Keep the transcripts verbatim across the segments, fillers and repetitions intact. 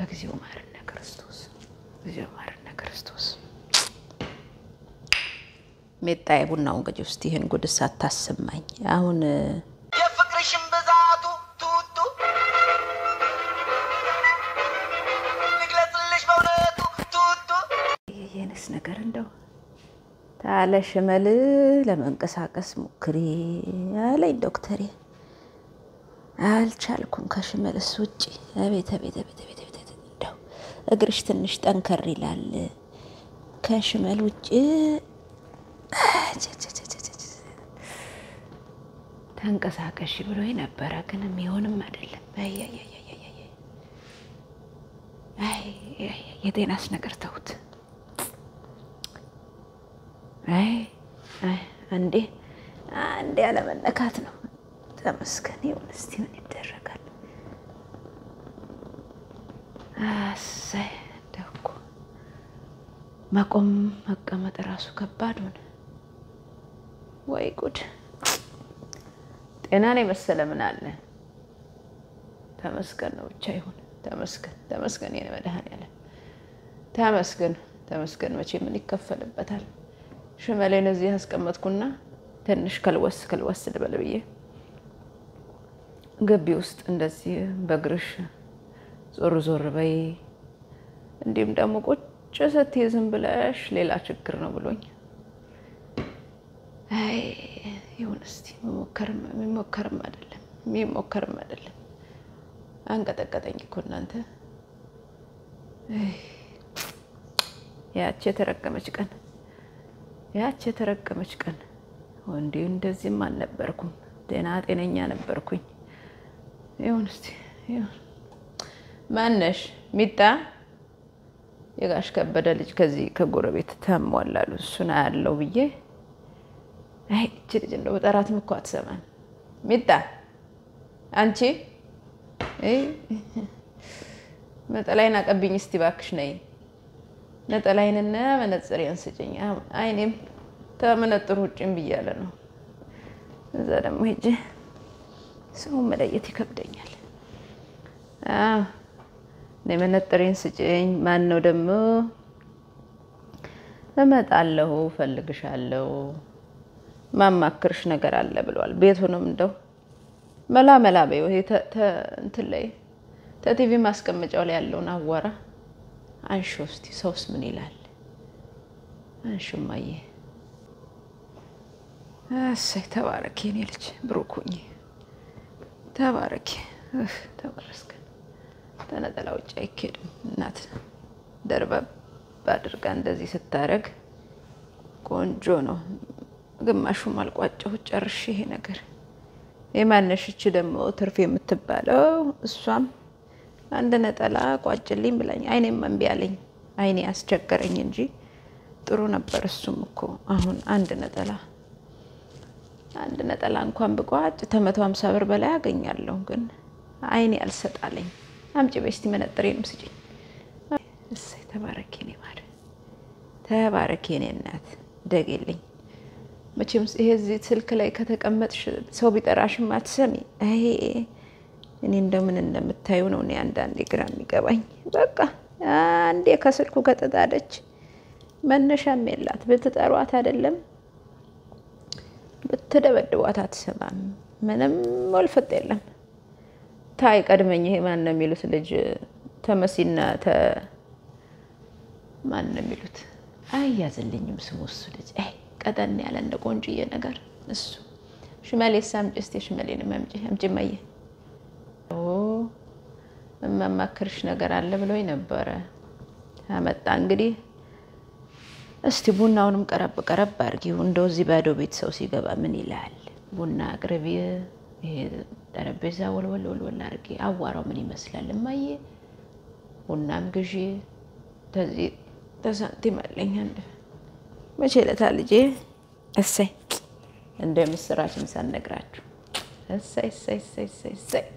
እግዚኦ ማረነ ክርስቶስ እግዚኦ ማረነ ክርስቶስ ሜጣዬ ቡናውን ገጅ ውስጥ ይሄን ጉድ ሳታሰማኝ አሁን የፍቅርሽም ብዛቱ ቱቱ ንግለጽልሽ በእውነቱ ቱቱ ይሄንስ ነገር እንደው ታለ ሽመል ለመንቀሳቀስ ሙክሪ አለኝ ዶክተሬ አልቻልኩም ከሽመልስ ውጪ አቤት አቤት አቤት አቤት እንደው እግርሽ ትንሽ ጠንከር ይላል ከሽመል ውጪ ተንቀሳቀሽ ብሎኝ ነበር ግን የሚሆንም አይደለም አይ አይ አይ አይ አይ የጤናስ ነገር ተውት አይ አይ አንዴ አንዴ ያለመነካት ነው ተመስገን ይሁን እስቲ ምን ይደረጋል አሰይ ደኩ ማቆም መቀመጥ ራሱ ከባድ ሆነ ወይ ጉድ ጤና ነው መሰለ ምን አለ ተመስገን ነው ብቻ ይሁን ተመስገን ተመስገን የኔ መድኃኒዓለም ተመስገን ተመስገን መቼ ምን ይከፈልበታል ሽመሌን እዚህ አስቀመጥኩና ትንሽ ከልወስ ከልወስ ልበልብዬ ግቢ ውስጥ እንደዚህ በግርሽ ዞር ዞር በይ እንዲም ደግሞ ቁጭ ስትይ ዝም ብለሽ ሌላ ችግር ነው ብሎኝ አይ ይሁን እስቲ መሞከርም መሞከርም አይደለም መሞከርም አይደለም አንቀጠቀጠኝ እኮ እናንተ ያቺ ተረቀመች ቀን ያቺ ተረቀመች ቀን ወንዴ እንደዚህም አልነበርኩም ጤና ጤነኛ ነበርኩኝ ይሁን እስቲ ይሁን ማነሽ ሚጣ የጋሽ ከበደ ልጅ ከዚህ ከጎረቤት ተሟላሉ እሱና ያለው ብዬ አይ እቺ ልጅ እንደው በጠራትም እኮ አትሰማን ሚጣ አንቺ አይ ነጠላይን አቀብኝ እስቲ ባክሽ ነይ ነጠላይንና መነጽሬን ስጭኝ አይኔም ተመነጥሩ ውጭም ብያለ ነው እዛ ደግሞ ሄጄ ሰው መለየት ይከብደኛል አዎ ለመነጥሬን ስጭኝ ማን ነው ደግሞ እመጣለሁ ፈልግሻለሁ ማማክርሽ ነገር አለ ብሏል ቤቱንም እንደው መላ መላ በይው እንትን ላይ ተቲቪ ማስቀመጫው ላይ ያለውን አዋራ አንሺ እስቲ ሰውስ ምን ይላል አንሺማዬ እሰይ ተባረኪ የኔ ልጅ ብሩክ ሁኚ ተባረኪ ተባረስከ ተነጠላ ውጭ አይኬድም እናት ደርበብ ባድርጋ እንደዚህ ስታረግ ቆንጆ ነው ግማሹ ማልቋጨው ጨርሽ ይሄ ነገር የማነሽች ደግሞ ትርፍ የምትባለው እሷም አንድ ነጠላ ቋጭልኝ ብላኝ አይኔም እምቢ አለኝ አይኔ አስቸገረኝ እንጂ ጥሩ ነበር እሱም እኮ አሁን አንድ ነጠላ አንድ ነጠላ እንኳን ብቋጭ መቶ ሃምሳ ብር በላይ ያገኛለሁ ግን አይኔ አልሰጣለኝ አምጪ በስቲ መነጥሬንም ስጪኝ እሰይ ተባረኪ የኔ ማር ተባረኪ የኔ እናት ደግልኝ መቼም ይሄ እዚህ ስልክ ላይ ከተቀመጥሽ ሰው ቢጠራሽም አትሰሚ አይ እኔ እንደምን እንደምታዩ ነው እኔ አንዳንዴ ግራ የሚገባኝ በቃ አንዴ ከስልኩ ከተጣደች መነሻም የላት ብትጠሯት አይደለም ብትደበድቧት አትሰማም ምንም ወልፈጥ የለም ታይ ቀድመኝ ይሄ ማን ነው የሚሉት ልጅ ተመሲና ተ ማን ነው የሚሉት አያዝልኝም ስሙስ ልጅ አይ ቀጠን ያለ እንደ ቆንጆዬ ነገር እሱ ሽመሌ ሳምጪ እስቲ ሽመሌን ማምጪ አምጪ ማየ ኦ መማከርሽ ነገር አለ ብሎኝ ነበር አመጣ እንግዲህ እስቲ ቡናውንም ቀረብ ቀረብ አርጊው እንደው እዚህ ባዶ ቤት ሰው ሲገባ ምን ይላል ቡና አቅርቢ ይሄ ጠረጴዛ ወልወል ወልወል አርጊ አዋራው ምን ይመስላል ማየ ቡናም ግዢ ተዚህ ተሳንቲም አለኝ አንድ መቼ ለታ ልጄ እሰይ እንደምስራችን ሳነግራችሁ እሰይ እሰይ እሰይ እሰይ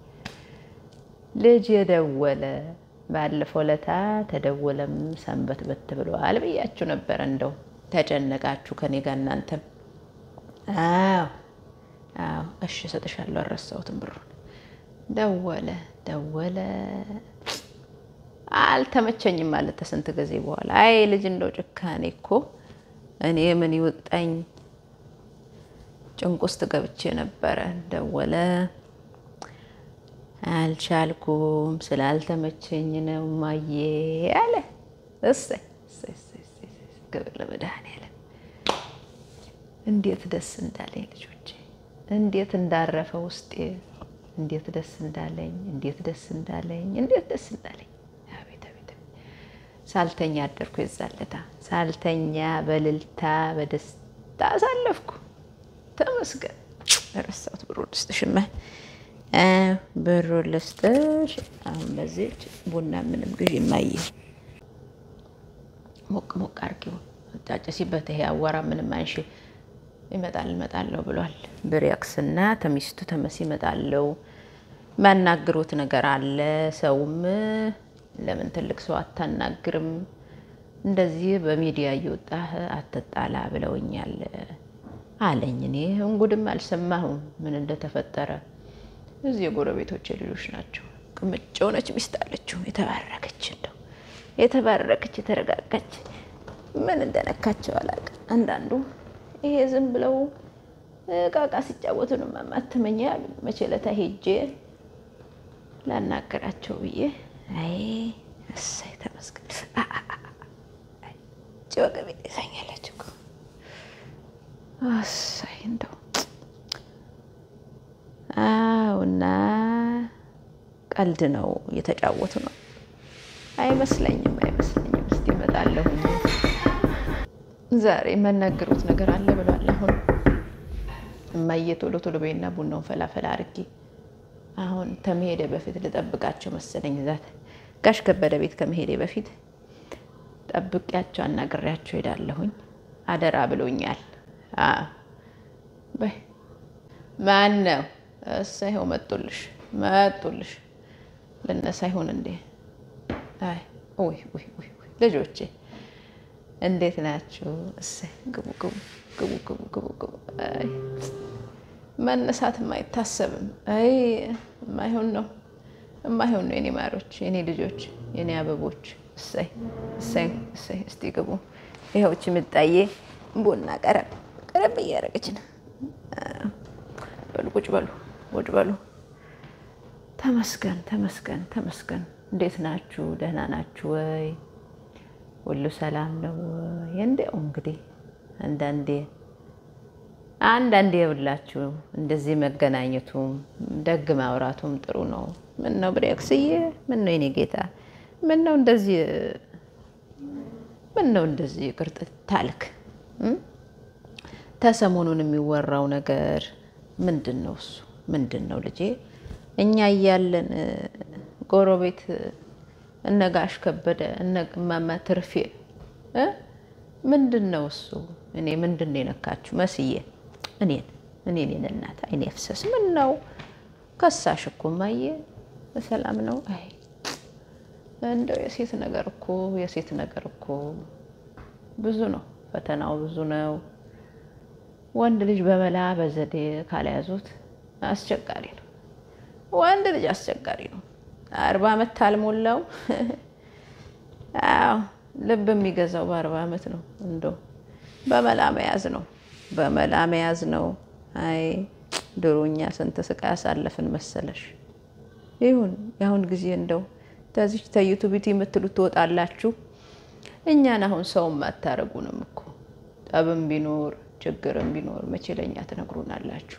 ልጅ የደወለ ባለፈው ለታ ተደወለም ሰንበት በት ብሏል ብያችሁ ነበር እንደው ተጨነቃችሁ ከኔ ጋር እናንተም አዎ አዎ እሺ ሰጥሻለሁ አረሳውትም ብሩን ደወለ ደወለ አልተመቸኝም ማለት ተሰንተ ጊዜ በኋላ አይ ልጅ እንደው ጭካኔ እኮ እኔ ምን ይወጣኝ ጭንቅ ውስጥ ገብቼ ነበር ደወለ አልቻልኩም ስላልተመቸኝ ነው ማዬ አለ እሰይ እሰይ እሰይ ገብረ ለመድኃኒዓለም እንዴት ደስ እንዳለኝ ልጆቼ እንዴት እንዳረፈ ውስጤ እንዴት ደስ እንዳለኝ እንዴት ደስ እንዳለኝ እንዴት ደስ እንዳለኝ አቤት አቤት ሳልተኛ አደርኩ ይዛለታ ሳልተኛ በልልታ በደስታ አሳለፍኩ ተመስገን ረሳሁት ብሩ ልስጥሽማ ብሩ ልስጥሽ አሁን በዚህ ቡና ምንም ግዢ ማየ ሞቅ ሞቅ አርጊው ታጨሲበት ይሄ አዋራ ምንም አንሺ ይመጣል ይመጣልው ብሏል ብሪያክስና ተሚስቱ ተመሲ ይመጣልው ማናግሩት ነገር አለ ሰውም ለምን ትልቅ ሰው አታናግርም እንደዚህ በሚዲያ ይወጣህ አትጣላ ብለውኛል አለኝ እኔ እንጉድም አልሰማሁም ምን እንደተፈጠረ እዚህ የጎረቤቶች ልጆች ናቸው ቅምጭው ነች ሚስታለችው የተባረከች እንደው የተባረከች የተረጋጋች ምን እንደነካቸው አላቀ አንዳንዱ ይሄ ዝም ብለው ቃቃ ሲጫወቱ ነው ማማተመኛ ያሉ መቼለታ ሄጄ ላናገራቸው ብዬ አይ እሰይ ተመስገን አይ ጆገቤ ይሳኛለች እኮ እሰይ እንደው አውና ቀልድ ነው የተጫወቱ ነው አይመስለኝም አይመስለኝም እስቲ መጣለሁ ዛሬ መናገሩት ነገር አለ ብሏል አሁን ማየት ቶሎ ቶሎ በይና ቡናውን ፈላፈላ አርጊ አሁን ተመሄደ በፊት ልጠብቃቸው መሰለኝ ዛት ጋሽ ከበደ ቤት ከመሄዴ በፊት ጠብቂያቸው አናግሪያቸው ሄዳለሁኝ አደራ ብሎኛል አ በይ ማን ነው እሰይው መጥቶልሽ መጥቶልሽ ለነሳ ይሁን እንዴ አይ ኦይ ኦይ ኦይ ልጆቼ እንዴት ናችሁ እሰይ ግቡ ግቡ ግቡ ግቡ ግቡ ግቡ አይ መነሳት ማይታሰብም አይ ማይሆን ነው ማይሆን ነው የኔ ማሮች የኔ ልጆች የኔ አበቦች እሰይ እሰይ እሰይ እስቲ ግቡ ይሄውች ምጣዬ ቡና ቀረብ ቀረብ እያረገች ነው በሉ ቁጭ በሉ ቁጭ በሉ ተመስገን ተመስገን ተመስገን እንዴት ናችሁ ደህና ናችሁ ወይ ሁሉ ሰላም ነው እንደው እንግዲህ አንዳንዴ አንዳንዴ ይውላችሁ እንደዚህ መገናኘቱም ደግ ማውራቱም ጥሩ ነው ምን ነው ብሬክስዬ ምን ነው የኔ ጌታ ምን ነው እንደዚህ ምን ነው እንደዚህ ቅርጥት ታልክ ተሰሞኑን የሚወራው ነገር ምንድነው እሱ ምንድነው ልጄ እኛ ያያለን ጎረቤት እነጋሽ ከበደ እነማማ ትርፌ እ ምንድነው እሱ እኔ ምንድነው የነካችሁ መስዬ እኔን እኔን እናት አይኔ ፍሰስ ምን ነው ከሳሽ እኮ ማየ በሰላም ነው አይ እንደው የሴት ነገር እኮ የሴት ነገር እኮ ብዙ ነው ፈተናው ብዙ ነው ወንድ ልጅ በመላ በዘዴ ካላያዙት አስቸጋሪ ነው ወንድ ልጅ አስቸጋሪ ነው አርባ አመት ታልሞላው አዎ ልብ የሚገዛው በአርባ አመት ነው እንደው በመላ መያዝ ነው በመላ መያዝ ነው አይ ድሮኛ ስንት ስቃይ አሳለፍን መሰለሽ ይሁን ያሁን ጊዜ እንደው ታዚች ታዩቱቢቲ የምትሉት ትወጣላችሁ እኛን አሁን ሰው ማታረጉንም እኮ ጠብም ቢኖር ችግርም ቢኖር መቼለኛ ተነግሩናላችሁ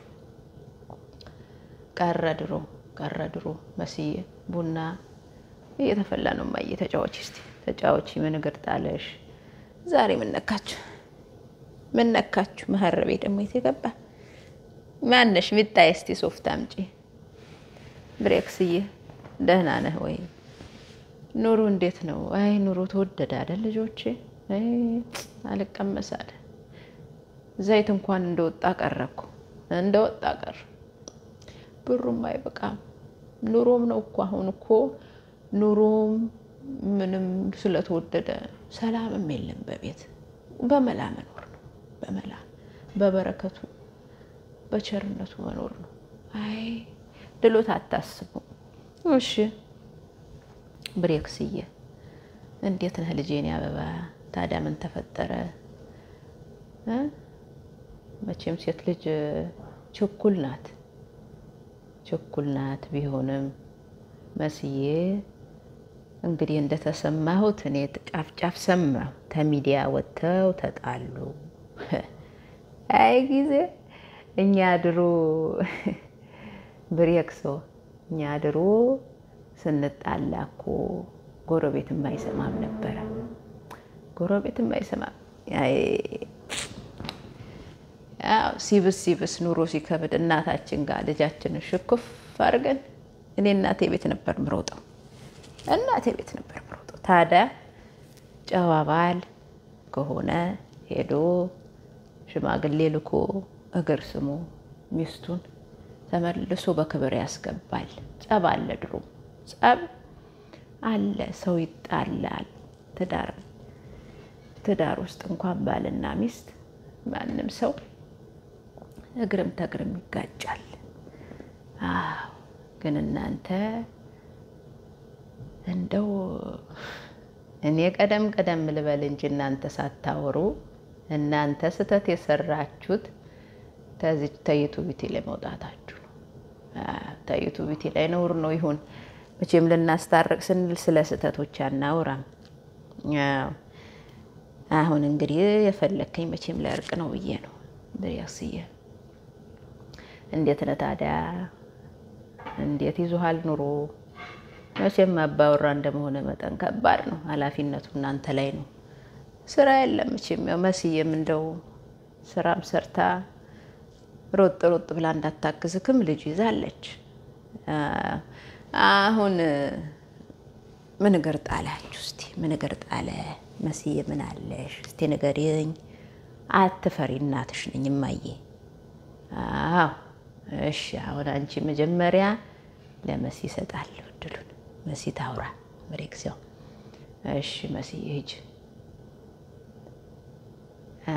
ቀረድሮ ቀረድሮ መስዬ ቡና እየተፈላ ነው ማየ ተጫዋች እስቲ ተጫዋች ምን ነገር ጣለሽ ዛሬ ምን ነካችሁ ምን ነካችሁ መሐረቤ ደሞ የተገባ ማንነሽ ምጣይ እስቲ ሶፍት አምጪ ብሬክስዬ ደህና ነህ ወይ ኑሮ እንዴት ነው አይ ኑሮ ተወደደ አይደል ልጆቼ አይ አልቀመሳለ ዘይት እንኳን እንደወጣ ቀረኩ እንደወጣ ቀረ ብሩም አይበቃም ኑሮም ነው እኮ አሁን እኮ ኑሮም ምንም ስለተወደደ ሰላምም የለም በቤት በመላ መኖር ነው በመላ በበረከቱ በቸርነቱ መኖር ነው አይ ድሎት አታስቡ እሺ ብሬክስዬ እንዴት ነህ ልጄኔ አበባ ታዲያ ምን ተፈጠረ እ መቼም ሴት ልጅ ችኩል ናት ችኩል ናት ቢሆንም መስዬ እንግዲህ እንደተሰማሁት እኔ ጫፍ ጫፍ ሰማሁ ተሚዲያ ወጥተው ተጣሉ አይ ጊዜ እኛ ድሮ ብሬክሶ እኛ ድሮ ስንጣላኮ ጎረቤት የማይሰማም ነበር ጎረቤት የማይሰማም አይ አው ሲብስ ሲብስ ኑሮ ሲከብድ እናታችን ጋር ልጃችንን ሽኩፍ አርገን እኔ እናቴ ቤት ነበር ምሮጠው እናቴ ቤት ነበር ምሮጠው ታዲያ ጨዋባል ከሆነ ሄዶ ሽማግሌ ልኮ እግር ስሙ ሚስቱን ተመልሶ በክብር ያስገባል ጸብ አለ ድሮ ጸብ አለ ሰው ይጣላል ትዳር ትዳር ውስጥ እንኳን ባልና ሚስት ማንንም ሰው እግርም ተግርም ይጋጫል አዎ ግን እናንተ እንደው እኔ ቀደም ቀደም ልበል እንጂ እናንተ ሳታወሩ እናንተ ስተት የሰራችሁት ተዚህ ተዩቱቢቲ ላይ መውጣታችሁ ነው ተዩቱቢቲ ላይ ነውር ነው ይሁን መቼም ለናስታርቅ ስንል ስለ ስተቶች አናወራም ያው አሁን እንግዲህ የፈለከኝ መቼም ለርቅ ነው ብዬ ነው በያስየ እንዴት ነው ታዲያ እንዴት ይዙሃል ኑሮ መቼም አባወራ እንደመሆነ መጠን ከባድ ነው ኃላፊነቱ እናንተ ላይ ነው ስራ የለም መቼም ያው መስየም እንደው ስራም ሰርታ ሮጥ ሮጥ ብላ እንዳታክዝክም ልጅ ይዛለች አሁን ምን ነገር ጣላችሁ እስቲ ምን ነገር ጣለ መስየ ምን አለሽ እስቲ ንገሪኝ አትፈሪ እናትሽ ነኝ ማዬ አዎ እሺ አሁን አንቺ መጀመሪያ ለመሲ ሰጣለሁ ድሉን መሲ ታውራ ብሬክሲው እሺ መሲ ሂጅ አ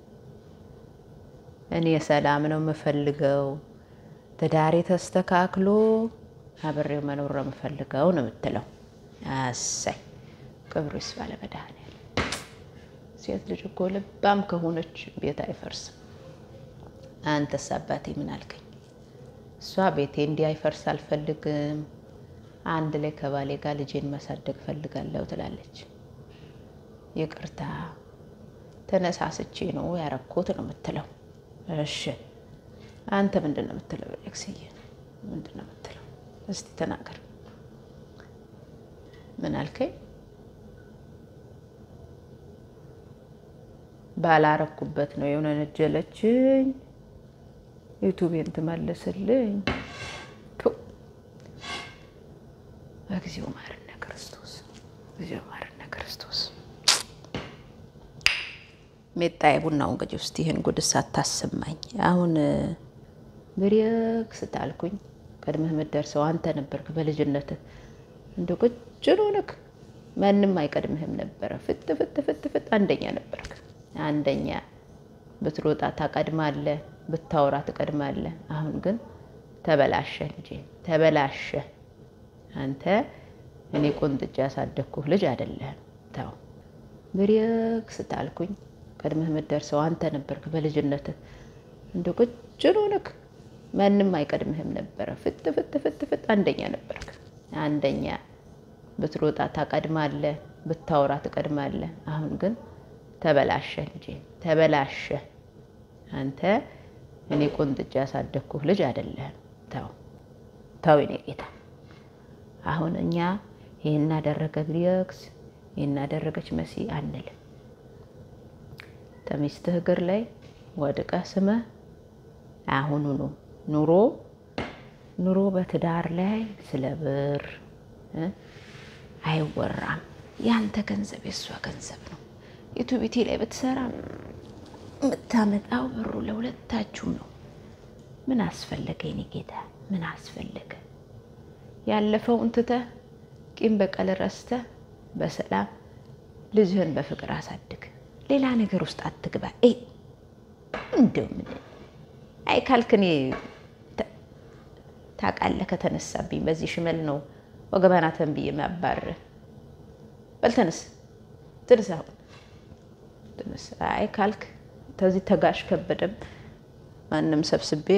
እኔ ሰላም ነው የምፈልገው ተዳሪ ተስተካክሎ አብሬው መኖር ነው የምፈልገው ነው የምትለው አሰይ ክብሩስ ባለ መድኃኒዓለም ሴት ልጅ እኮ ልባም ከሆነች ቤት አይፈርስም አንተስ አባቴ ምን አልከኝ እሷ ቤቴ እንዲያይፈርስ አልፈልግም አንድ ላይ ከባሌ ጋር ልጄን ማሳደግ ፈልጋለሁ ትላለች ይቅርታ ተነሳስቼ ነው ያረኩት ነው የምትለው እሺ አንተ ምንድነው የምትለው ኤክስዬ ምንድነው የምትለው እስቲ ተናገር ምን አልከኝ ባላረኩበት ነው የሆነ ነጀለችኝ ዩቲዩብን ተመለሰልኝ ቱ እግዚኦ ማረነ ክርስቶስ እግዚኦ ማረነ ክርስቶስ ሜጣይ ቡናው እንግዲህ ውስጥ ይሄን ጉድስ አታሰማኝ አሁን ብሬክስ ታልኩኝ ቀድመህ መደርሰው አንተ ነበርክ በልጅነት እንደ ቁጭኑንክ ማንንም አይቀድምህም ነበር ፍት ፍት ፍት ፍት አንደኛ ነበርክ አንደኛ በትሮጣ ታቀድማለ በታውራ ተቀድማለ አሁን ግን ተበላሸ ልጄ ተበላሸ አንተ እኔ ቆንጥጫ ያሳደኩህ ልጅ አይደለም ታው ብሬክስ ታልኩኝ ቀድመህ መደርሰው አንተ ነበርክ በልጅነት እንደ ቁጭኑንክ ማንንም አይቀድምህም ነበር ፍት ፍት ፍት ፍት አንደኛ ነበርክ አንደኛ በትሮጣ ታቀድማለ በታውራ ተቀድማለ አሁን ግን ተበላሸ ልጄ ተበላሸ አንተ እኔ ቆንጥጫ ያሳደኩህ ልጅ አይደለም ታው ታው እኔ ጌታ አሁን እኛ ይሄን አደረገ ብሬክስ ይሄን አደረገች መሲ አንል ተሚስትህ እግር ላይ ወድቀ ስመ አሁን ነው ኑሮ ኑሮ በትዳር ላይ ስለብር አይወራም ያንተ ገንዘብ የሷ ገንዘብ ነው ዩቲዩብቲ ላይ በተሰራ መታመጣው ብሩ ለሁለታችሁ ነው ምን አስፈልገ የኔ ጌታ ምን አስፈልገ ያለፈው እንትተ ቂም በቀል ረስተ በሰላም ልጅህን በፍቅር አሳድግ ሌላ ነገር ውስጥ አትግባ እ እንደው ምን አይ ካልከኔ ታቃለ ከተነሳብኝ በዚህ ሽመል ነው ወገባና ተንብዬ ማባረ በልተነስ ትንሳው ትንስ አይ ካልክ ተዚህ ተጋሽ ከበደም ማንንም ሰብስቤ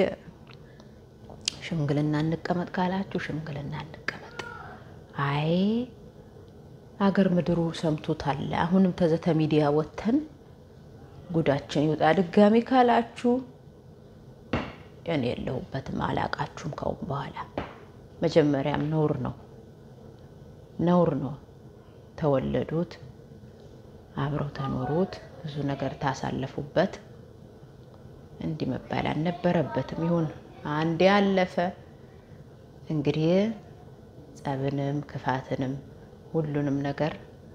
ሽምግልና እንቀመጥ ካላችሁ ሽምግልና እንቀመጥ አይ አገር ምድሩ ሰምቶታል አሁንም ተዘተ ሚዲያ ወተን ጉዳችን ይወጣ ድጋሚ ካላችሁ እኔ የለሁበትም አላቃችሁም ከውን በኋላ መጀመሪያም ነውር ነው ነውር ነው ተወለዱት አብረው ተኖሩት ብዙ ነገር ታሳለፉበት እንዲ መባል አልነበረበትም ይሁን አንዴ ያለፈ እንግዲህ ጸብንም ክፋትንም ሁሉንም ነገር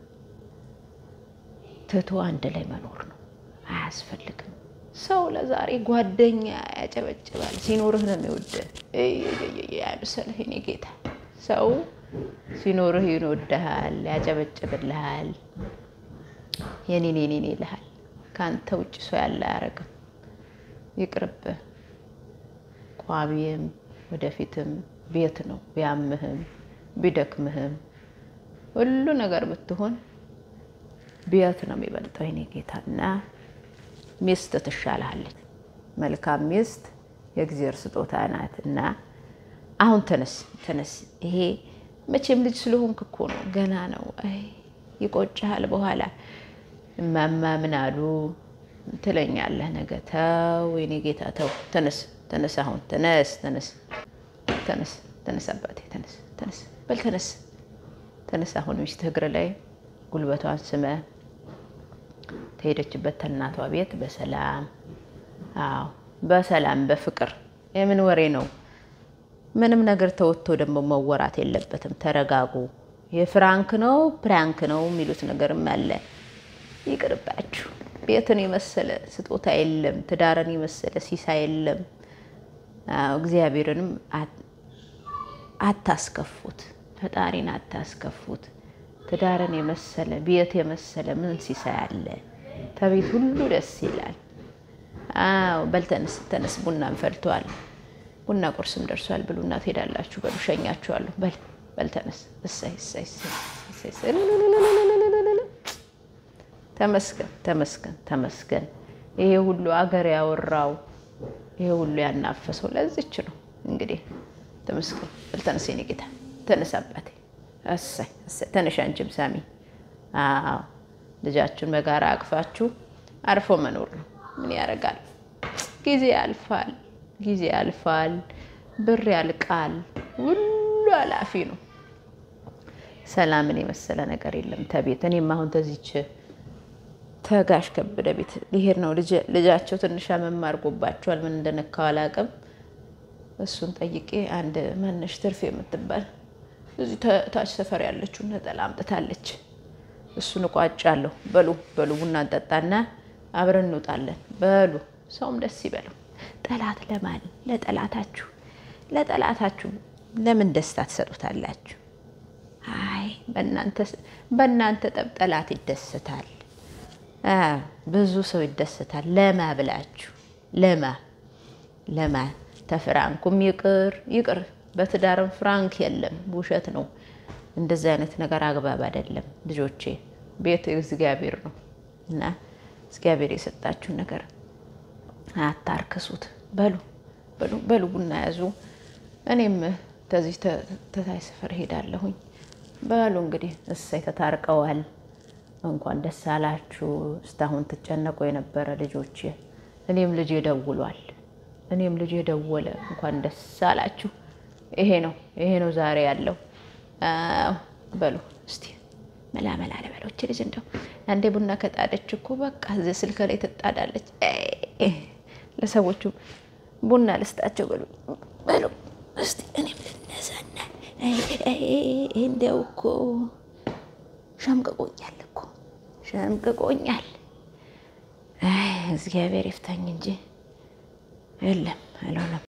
ትቶ አንድ ላይ መኖር ነው አያስፈልግም ሰው ለዛሬ ጓደኛ ያጨበጭባል ሲኖርህ ነው የሚወድ ያምሰልህ እኔ ጌታ ሰው ሲኖርህ ይወድሃል ያጨበጭብልሃል የኔ ኔ ኔ ይልሃል ካንተ ውጭ ሰው ያለ አያረግም ይቅርብ ቋቢም ወደፊትም ቤት ነው ቢያምህም ቢደክምህም ሁሉ ነገር ብትሆን ቤት ነው የሚበልጠው የኔ ጌታና ሚስት ትሻላለች መልካም ሚስት የእግዚአብሔር ስጦታ ናትና አሁን ተነስ ተነስ ይሄ መቼም ልጅ ስለሆንክ እኮ ነው ገና ነው አይ ይቆጭሃል በኋላ ማማ ምን አሉ ትለኛለህ ነገ ተው የኔ ጌታ ተው ተነስ ተነስ አሁን ተነስ ተነስ ተነስ ተነስ አባቴ ተነስ ተነስ በል ተነስ ተነስ አሁን ሚስት እግር ላይ ጉልበቷን ስመ ተሄደችበት ተናቷ ቤት በሰላም አዎ በሰላም በፍቅር የምን ወሬ ነው ምንም ነገር ተወጥቶ ደግሞ መወራት የለበትም ተረጋጉ የፍራንክ ነው ፕራንክ ነው የሚሉት ነገርም አለ ይቅርባችሁ ቤትን የመሰለ ስጦታ የለም ትዳርን የመሰለ ሲሳ የለም አው እግዚአብሔርንም አታስከፉት ፈጣሪን አታስከፉት ትዳርን የመሰለ ቤት የመሰለ ምን ሲሳ ያለ ተቤት ሁሉ ደስ ይላል አው በልተንስ ተነስ ቡናም ፈልቷል ቡና ቁርስም ደርሷል ብሉና ትሄዳላችሁ በሉ ሸኛችኋለሁ በል በልተንስ እሰይ እሰይ እሰይ ተመስገን ተመስገን ተመስገን ይሄ ሁሉ አገር ያወራው ይሄ ሁሉ ያናፈሰው ለዚች ነው እንግዲህ ተመስገን በልተንስ የኔ ጌታ ተነስ አባቴ እሰይ እሰይ ተነሽ አንቺም ሳሚ አዎ ልጃችሁን በጋራ አቅፋችሁ አርፎ መኖር ነው ምን ያረጋል ጊዜ ያልፋል ጊዜ ያልፋል ብር ያልቃል ሁሉ አላፊ ነው ሰላምን የመሰለ ነገር የለም ተቤት እኔም አሁን ተዚች ተጋሽ ከበደ ቤት ሊሄድ ነው ልጅ ልጃቸው ትንሽ መማርጎባቸዋል ምን እንደነካው አላቀም እሱን ጠይቄ አንድ ማነሽ ትርፍ የምትባል እዚህ ታች ሰፈር ያለችው ነጠላ አምጥታለች እሱን ቋጫለሁ በሉ በሉ ቡና እንጠጣና አብረን እንውጣለን በሉ ሰውም ደስ ይበለው ጠላት ለማን ለጠላታችሁ ለጠላታችሁ ለምን ደስታ ተሰጡታላችሁ አይ በእናንተ በእናንተ ጠላት ይደሰታል አ ብዙ ሰው ይደሰታል ለማ ብላችሁ ለማ ለማ ተፍራንኩም ይቅር ይቅር በትዳርም ፍራንክ የለም ውሸት ነው እንደዚህ አይነት ነገር አግባብ አይደለም ልጆቼ ቤት እግዚአብሔር ነው እና እግዚአብሔር የሰጣችሁ ነገር አታርክሱት በሉ በሉ በሉ ቡና ያዙ እኔም ተዚህ ተታይ ሰፈር ሄዳለሁኝ በሉ እንግዲህ እሰይ ተታርቀዋል እንኳን ደስ አላችሁ እስታሁን ተጨነቁ የነበረ ልጆቼ እኔም ልጅ ደውሏል እኔም ልጅ ደወለ እንኳን ደስ አላችሁ ይሄ ነው ይሄ ነው ዛሬ ያለው በሉ እስቲ መላ መላ ለበሎች ልጅ እንደው አንዴ ቡና ከጣደች እኮ በቃ እዚህ ስልክ ላይ ተጣዳለች ለሰዎቹ ቡና ልስጣቸው በሉ በሉ እስቲ እኔም ልነሳና እንደው እኮ ሸምቀቆኛል እኮ ሸምቀቆኛል አይ እግዚአብሔር ይፍታኝ እንጂ የለም አልሆነም